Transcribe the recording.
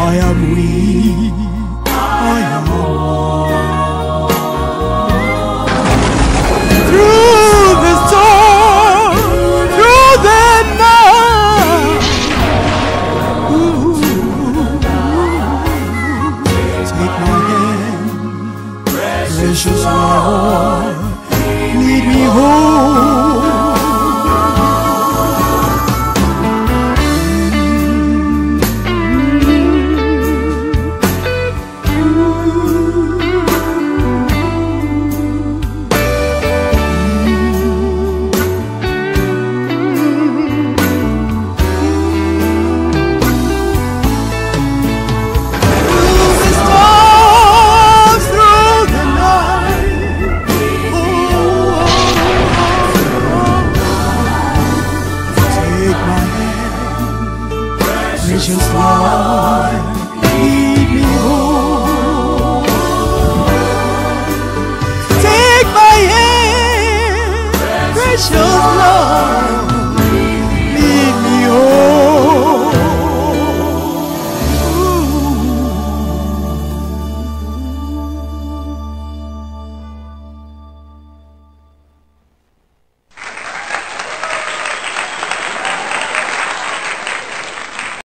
I am weak, I am worn. Through the storm, through the night, take my hand, precious Lord, lead me home. Precious Lord, lead me home. Take my hand, precious Lord.